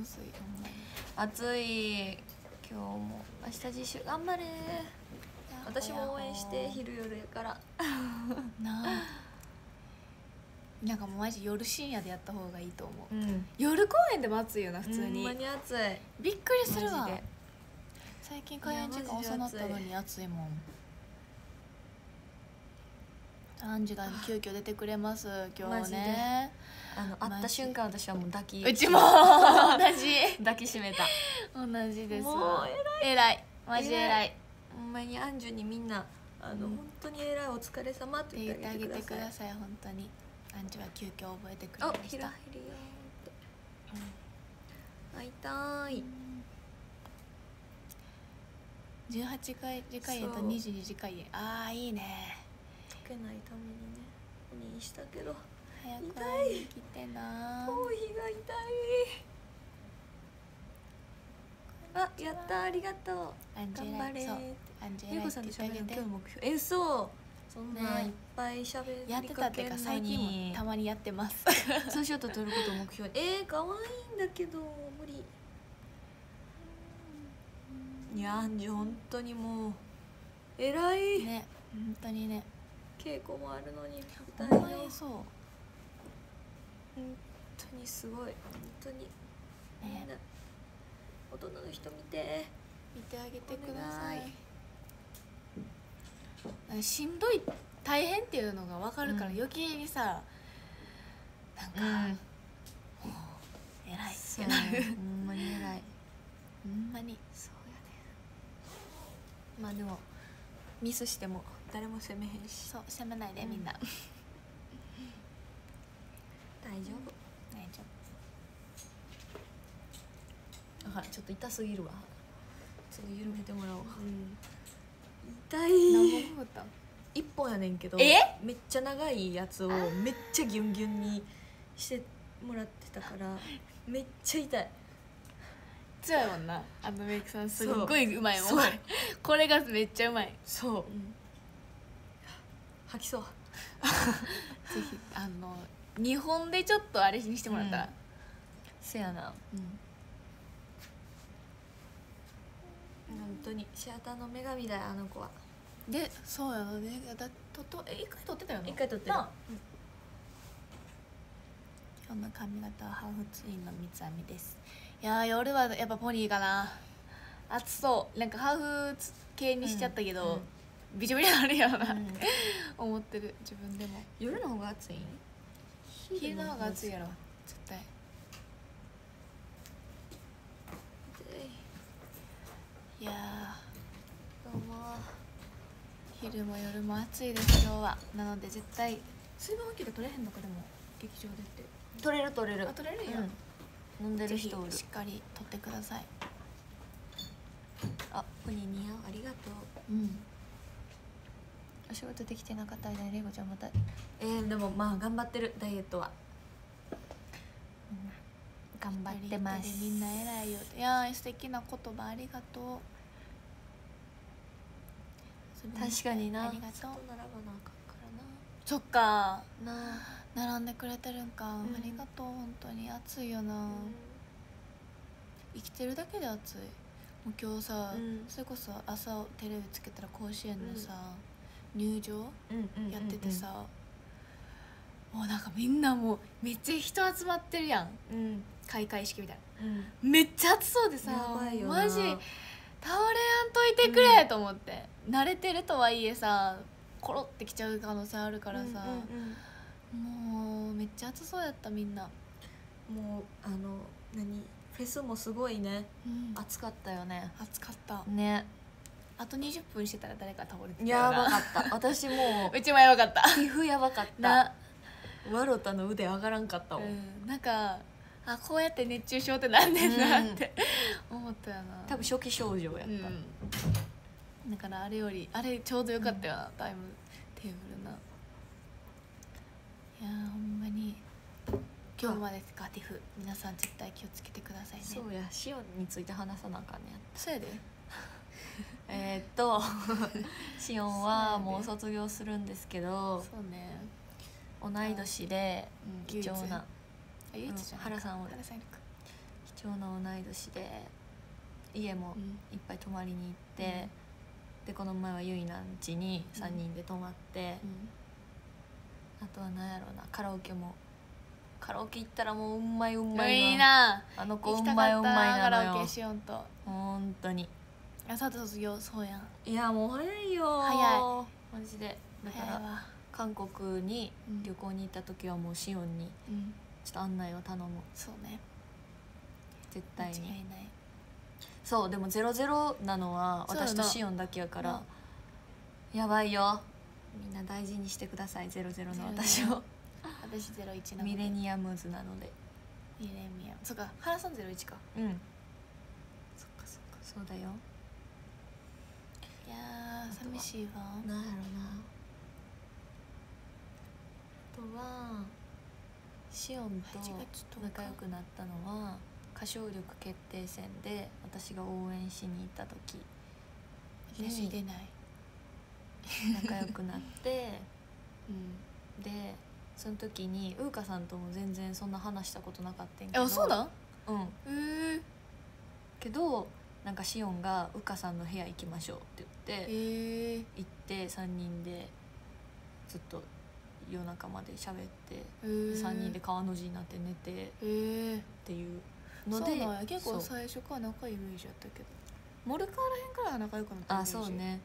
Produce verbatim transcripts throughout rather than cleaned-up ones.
すい。ほんまに暑い。今日も明日自習頑張れ。私も応援して昼夜やからなあ。なんかもうマジ夜深夜でやった方がいいと思う、うん、夜公園でも暑いよな普通に。 ほんまに暑い。 びっくりするわ。最近開園時間遅なったのに暑いもん。アンジュが急遽出てくれます今日ね。 あの会った瞬間私はもう抱き、 うちも同じ抱きしめた。 同じです。 もう偉い偉いマジ偉い。 ほんまにアンジュにみんなあの、うん、本当に偉いお疲れ様って言ってあげてください。 本当にアンジュは急遽覚えてくれました。 お、ひらひりよって、うん、会いたい。 じゅうはちかい次回演とにじゅうにじかい演。ああいいね。 解けないためにねにしたけど早く会いに来てな。 頭皮が痛い。あ、やった、ありがとう。頑張れ。ゆうこさんと喋るの今日の目標。え、そうそんないっぱい喋りやってたってか最近もたまにやってますツーショット撮ることを目標。えー、かわいいんだけど無理。いや、アンジュ本当にもう偉いね。本当にね。 稽古もあるのに舞台のそう本当にすごい。本当にね。大人の人見て見てあげてください。しんどい大変っていうのが分かるから余計にさ、なんか、うん、もう偉いってなる。 ほんまに偉い。 ほんまにそうやね。まあでもミスしても誰も責めへんし。 そう責めないで、うん、みんな大丈夫大丈夫。あ、ちょっと痛すぎるわ。ちょっと緩めてもらおう、うん、痛い。 何本振ったん？ 一本やねんけど、 えめっちゃ長いやつをめっちゃギュンギュンにしてもらってたからめっちゃ痛い。 強いもんなあのメイクさん。すっごいうまいもんこれがめっちゃうまい。 そう、うん、吐きそうぜひあのにほんでちょっとあれにしてもらったら、うん、 せやな、うん、本当にシアターの女神だよあの子は。 で、そうやのね。だととえ一回撮ってたよね。 一回撮ってる、うん、 今日の髪型はハーフツインの三つ編みです。いやー夜はやっぱポニーかな。暑そう。なんかハーフ系にしちゃったけど、うんうん、ビチョビチョになるやろな、うん、思ってる自分でも。 夜の方が暑い？ 昼の方が暑いやろ絶対。いやーどうも。昼も夜も暑いです今日は。なので絶対水分補給で取れへんのか。でも劇場でって取れる取れる。 あ、取れるやん、 うん、飲んでる人おる。 しっかり取ってください。 あ、ポニー似合う。ありがとう。うん。お仕事できてなかった間にレイコちゃんまたえー、でもまあ頑張ってるダイエットは、うん、頑張ってます。 みんな偉いよ。いやー素敵な言葉ありがとう。 確かにな。 ありがとう。 並ばなあかんからな。 そっかな。 並んでくれてるんか、うん、ありがとう。本当に暑いよな、うん、生きてるだけで暑い。もう今日さ、うん、それこそ朝テレビつけたら甲子園のさ、うん、入場やっててさ、もうなんかみんなもうめっちゃ人集まってるやん、うん、開会式みたいな、うん、めっちゃ暑そうでさ、マジ倒れやんといてくれと思って、うん、慣れてるとはいえさコロってきちゃう可能性あるからさ、うんうんうん、もうめっちゃ暑そうやったみんな。 もうあの何フェスもすごいね、うん、暑かったよね。 暑かったね。 あとにじゅっぷんしてたら誰か倒れてたやばかった私もうちもやばかった皮膚やばかったわろたの腕上がらんかったもん、 うん、なんかあこうやって熱中症ってなんねんなって、うん、思ったよな。 多分初期症状やった、うんだからあれよりあれちょうどよかったよな、うん、タイムテーブルな。いやほんまに今日までかティフ皆さん絶対気をつけてくださいね。 そうやシオンについて話さなあかんねや。 そうやでえっとシオンはもう卒業するんですけど、 そうね同い年で貴重な、 あ、ゆいちじゃん、 原さんおる。 原さんいるか。 貴しおの同い年で家もいっぱい泊まりに行って、うん、でこの前はゆいなん家にさんにんで泊まって、うん、あとは何やろうな、カラオケもカラオケ行ったらもううんまいうまいいいな、 あの子うんまいうまいなのよ。 カラオケしよんと本当に。 あさって卒業そうやん。 いやもう早いよ、 早いマジで。だから早いわ。 韓国に旅行に行った時はもうシオンにちょっと案内を頼む、うん、 そうね、 絶対に。 間違いない。 そうでもゼロゼロなのは私とシオンだけやから、うん、やばいよ、みんな大事にしてください、ゼロゼロの私を。 私ゼロイチなのでミレニアムズなので。 ミレニアム、そっか、原さんゼロイチか。 うん、 そっかそっか、 そうだよ。 いやー寂しいわ。 なんやろな、あとはシオンと仲良くなったのは歌唱力決定戦で私が応援しに行った時に出ない仲良くなって、 うん、 でその時にウーカさんとも全然そんな話したことなかったんけど。 あ、そうだ。 うん。 へえ。 けどなんかシオンがウーカさんの部屋行きましょうって言って、 へ行ってさんにんでずっと夜中まで喋って、さんにんで川の字になって寝てっていうので、 そうなんや。結構最初から仲いいイメージやったけど、モルカーらへんから仲良くなったイメージ。 あ、そうね。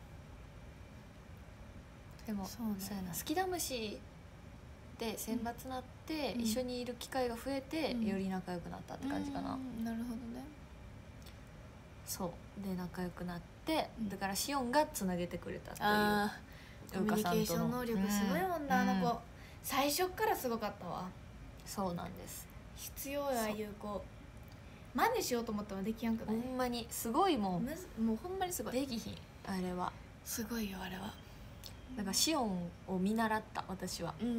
でもそうやな、好きだ虫で選抜なって、うん、一緒にいる機会が増えて、うん、より仲良くなったって感じかな。 うん、なるほどね。 そうで仲良くなって、うん、だからシオンがつなげてくれたっていう。 あコミュニケーション能力すごいもんだ、うん、あの子、うん、最初からすごかったわ。 そうなんです、 必要や、ああいう子。真似しようと思ったらできやんくない？ ほんまにすごいもん。 もうほんまにすごい。 できひん、あれはすごいよ、あれは。 だからシオンを見習った私は、うん、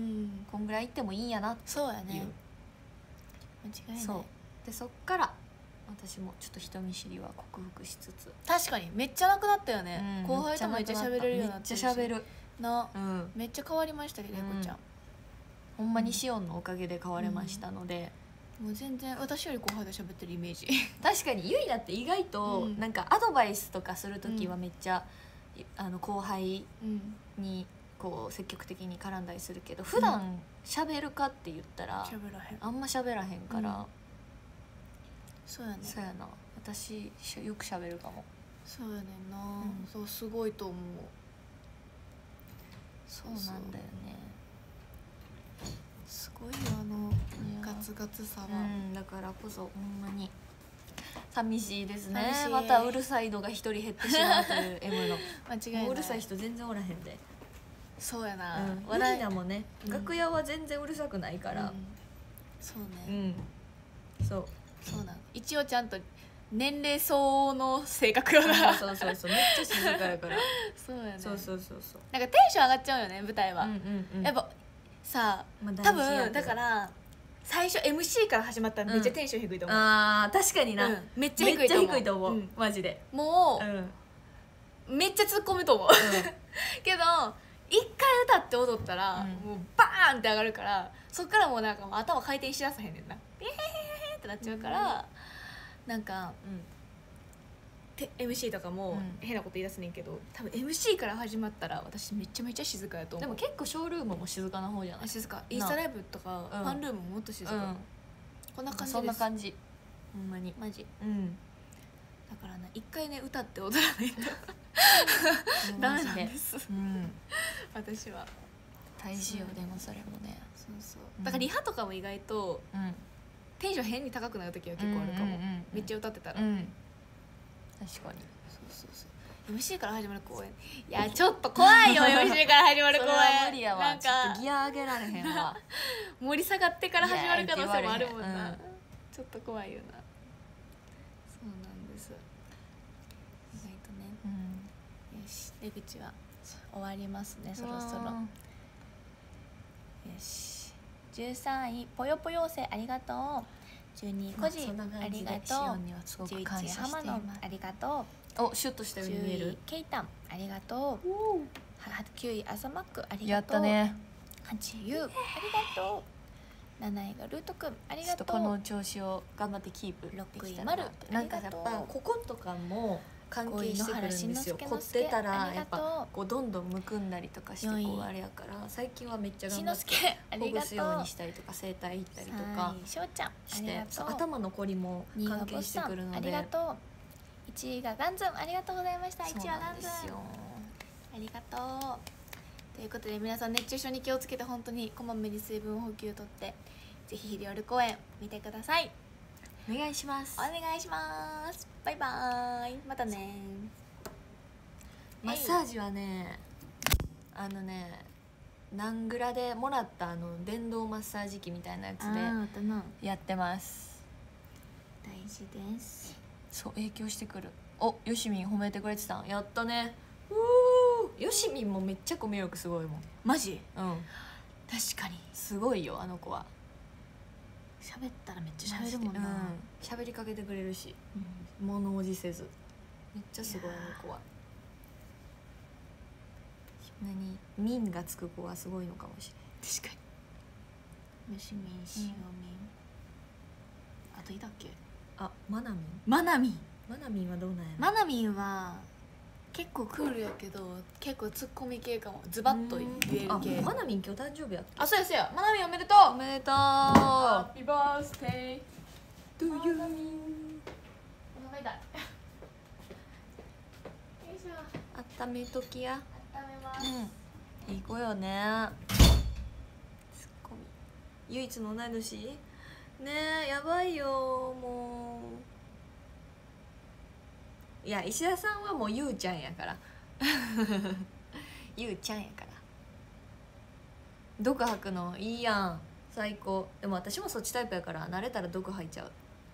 こんぐらい行ってもいいんやなっていう。 そうやね、間違いない。 そうでそっから私もちょっと人見知りは克服しつつ。 確かにめっちゃなくなったよね、うん、後輩ともめっちゃ喋れるようになってるし。 めっちゃ喋るな、うん、めっちゃ変わりましたけど、レコちゃん、うん、 ほんまにシオンのおかげで変われましたので、 うん、もう全然私より後輩と喋ってるイメージ。 確かにゆいだって意外となんかアドバイスとかする時はめっちゃ、うん、あの後輩にこう積極的に絡んだりするけど、普段喋るかって言ったら、 うん、らへんあんま喋らへんから、うん、 そうやね。 そうやな、私よく喋るかも。 そうやねんな、うん、そうすごいと思う。 そうなんだよね、 すごいよあのガツガツさは、 うん、だからこそほんまに寂しいですね。またうるさいのが一人減ってしまうという M の間違いない。 うるさい人全然おらへんで。 そうやな、 うん、笑いなもね、うん、楽屋は全然うるさくないから、うん、 そうね、 うん、そうそうなの。一応ちゃんと年齢相応の性格よな。 そうそうそう、めっちゃ静かやから。 そうやね。 そうそうそうそう。 なんかテンション上がっちゃうよね、舞台は。うんうんうん、やっぱさ、まあ、多分だから最初 エムシー から始まったらめっちゃテンション低いと思う。うん、 あー確かにな、うん、 めっちゃ低いと思う。めっちゃ低いと思う、うん、マジで。 もう、うん、めっちゃ突っ込むと思う。うん、けど一回歌って踊ったら、うん、もうバーンって上がるから、そっからもうなんかもう頭回転しださへんねんな。えへへへってなっちゃうから、うん、なんか、うん、エムシー とかも変なこと言い出すねんけど、多分 エムシー から始まったら私めちゃめちゃ静かやと思う。 でも結構ショールームも静かな方じゃない？ 静か。インスタライブとかファンルームももっと静か、うん、こんな感じです。 そんな感じ、ほんまにマジ、うん、だからね、一回ね歌って踊らないとダメなんです、うん、私は大事よ。でもそれもね、 そうそう、うん、だからリハとかも意外と、うん、テンション変に高くなる時は結構あるかも、うんうんうんうん、めっちゃ歌ってたら、うん、 確かに。 そうそうそう。 エムシー から始まる公演、いやちょっと怖いよ。 エムシー から始まる公演それは無理やわ。なんかちょっとギア上げられへんわ。 盛り下がってから始まる可能性もあるもんな、うん、ちょっと怖いよな。そうなんです、意外とね、うん、よし、出口は終わりますね、そろそろ。よし、じゅうさんいぽよぽようせありがとう。じゅうにいこじありがとう。じゅういちい浜野ありがとう。お、シュッとしたように見える。じゅういケイタンありがとう。きゅうい朝マックありがとう。 やったね。 はちいゆうありがとう。 なないがルートくんありちょっがとう。 とこの調子を頑張ってキープできたらなって。なんかやっぱこことかも関係してくるんですよ。凝ってたらやっぱこうどんどんむくんだりとかしてこうあれやから、最近はめっちゃ頑張ってほぐすようにしたりとか整体行ったりとかしょうちゃんして頭のこりも関係してくるので。 ありがとう。いちいがガンズンありがとうございました。いちいはガンズンありがとう。ということで皆さん熱中症に気をつけて本当にこまめに水分補給とってぜひヒリオル公演見てください。 お願いします。 お願いします。バイバーイ。またね。 マッサージはね、あのねナングラでもらったあの電動マッサージ機みたいなやつでやってます。 大事です。 そう影響してくる。およしみん褒めてくれてたんやったね。うよしみんもめっちゃコミュ力すごいもん。 マジ？ うん、 確かにすごいよあの子は。 喋ったらめっちゃ喋るもんな。 喋、うん、りかけてくれるし、うん、物おじせずめっちゃすごいあの子は。何みんがつく子はすごいのかもしれない。 確かに。よしみんしおみん、うん、あといたっけ。 あまなみんまなみんまなみんはどうなんやろ。 まなみんは結構クールやけど結構ツッコミ系かも。ズバッと言える系。 まなみん今日誕生日やった。 あそうですよ。まなみんおめでとう。 おめでとう。 ハッピーバースデー to you。 お腹痛い。よいしょ。 あっためときや。 あっためます。 うん、いい子よね。ツッコミ唯一の同い年ねえ、やばいよもう。いや石田さんはもうゆうちゃんやからゆうちゃんやから毒吐くのいいやん最高。でも私もそっちタイプやから慣れたら毒吐いちゃう。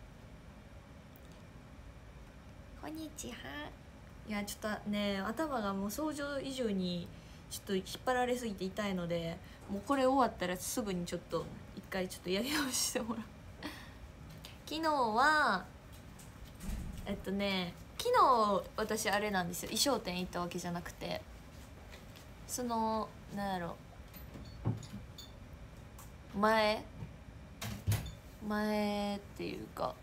こんにちは。いやちょっとね頭がもう想像以上にちょっと引っ張られすぎて痛いので、もうこれ終わったらすぐにちょっと一回ちょっとやり直してもらう昨日はえっとね昨日私あれなんですよ、衣装店行ったわけじゃなくて、そのなんやろ前前っていうか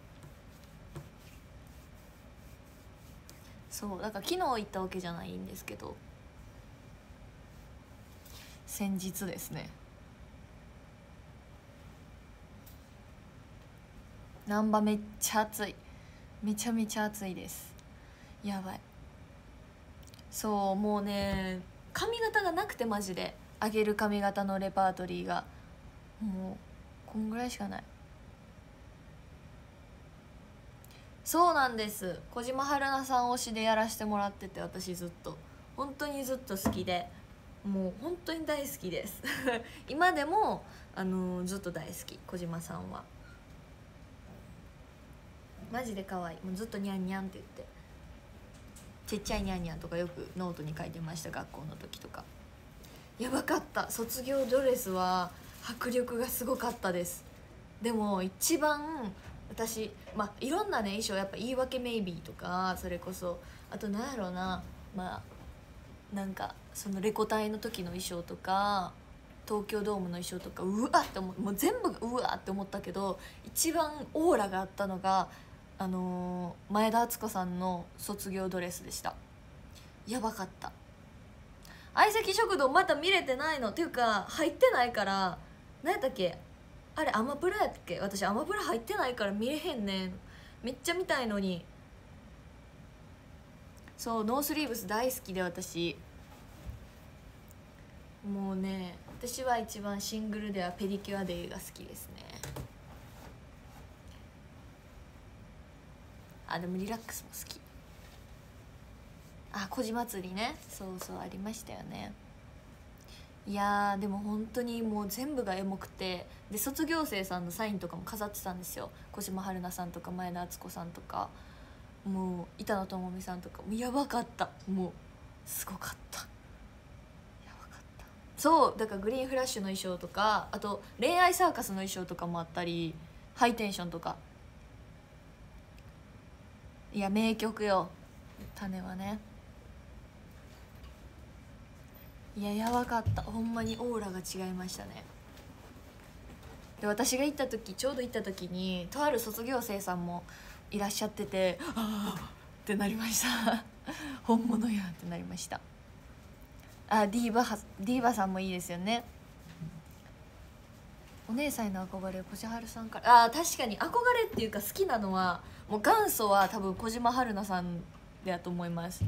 そうだから昨日行ったわけじゃないんですけど先日ですね。難波めっちゃ暑い、めちゃめちゃ暑いです。やばい。そうもうね髪型がなくてマジで上げる髪型のレパートリーがもうこんぐらいしかない。そうなんです、小島春菜さん推しでやらせてもらってて、私ずっと本当にずっと好きでもう本当に大好きです今でもあのー、ずっと大好き小島さんはマジで可愛い。もうずっとニャンニャンって言ってちっちゃいニャンニャンとかよくノートに書いてました、学校の時とか。やばかった。卒業ドレスは迫力がすごかったです。でも一番私まあいろんなね衣装やっぱ言い訳メイビーとかそれこそあとなんやろうなまあなんかそのレコ大の時の衣装とか東京ドームの衣装とかうわって思う、もう全部がうわって思ったけど一番オーラがあったのがあのー、前田敦子さんの卒業ドレスでした。やばかった。相席食堂また見れてないのっていうか入ってないから、何やったっけあれアマプラやったっけ。私アマプラ入ってないから見れへんねん。めっちゃ見たいのに。そうノースリーブス大好きで私もうね私は一番シングルではペディキュアデイが好きですね。あでもリラックスも好き。あ小島祭りね、そうそうありましたよね。いやーでも本当にもう全部がエモくて、で卒業生さんのサインとかも飾ってたんですよ。小島春菜さんとか前田敦子さんとかもう板野友美さんとかもやばかった。もうすごかった、やばかった。そうだからグリーンフラッシュの衣装とかあと恋愛サーカスの衣装とかもあったりハイテンションとか、いや名曲よ種はね。いややばかった、ほんまにオーラが違いましたね。 で私が行った時ちょうど行った時にとある卒業生さんもいらっしゃってて、ああってなりました本物やってなりました。あ、ディーバディーバさんもいいですよね。お姉さんへの憧れ、小島春さんから。あ、確かに憧れっていうか好きなのはもう元祖は多分小島春菜さんだと思います。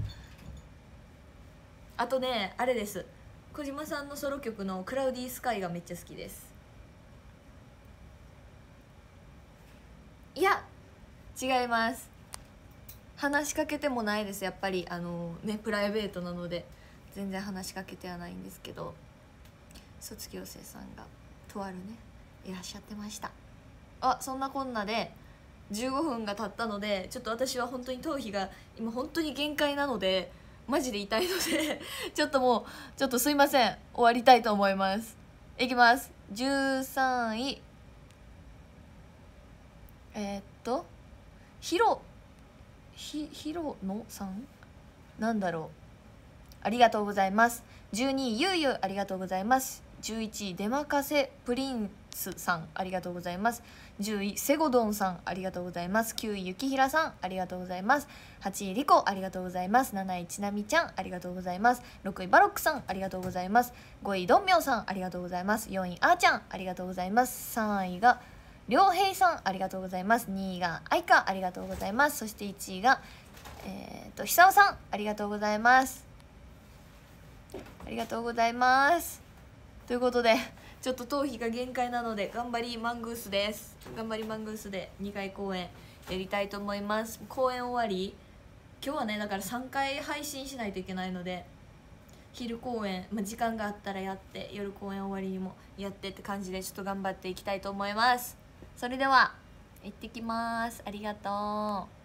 あとね、あれです、小島さんのソロ曲の「クラウディースカイ」がめっちゃ好きです。いや違います、話しかけてもないです。やっぱりあのねプライベートなので全然話しかけてはないんですけど、卒業生さんがとあるねいらっしゃってました。あ、そんなこんなでじゅうごふんが経ったので、ちょっと私は本当に頭皮が今本当に限界なのでマジで痛いのでちょっともうちょっとすいません、終わりたいと思います。いきます。じゅうさんいえー、っとひろひひろのさんなんだろう、ありがとうございます。じゅうにいゆうゆうありがとうございます。じゅういちいデマカセプリンスさんありがとうございます。じゅういセゴドンさんありがとうございます。きゅういゆきひらさんありがとうございます。はちいリコありがとうございます。なないちなみちゃんありがとうございます。ろくいバロックさんありがとうございます。ごいドンミョンさんありがとうございます。よんいあーちゃんありがとうございます。さんいがりょうへいさんありがとうございます。にいがあいかありがとうございます。そしていちいがえー、とひさおさんありがとうございます。ありがとうございます。ということでちょっと頭皮が限界なので頑張りマングースです。頑張りマングースでにかい公演やりたいと思います。公演終わり今日はねだからさんかい配信しないといけないので、昼公演、まあ、時間があったらやって、夜公演終わりにもやってって感じでちょっと頑張っていきたいと思います。それでは行ってきます。ありがとう。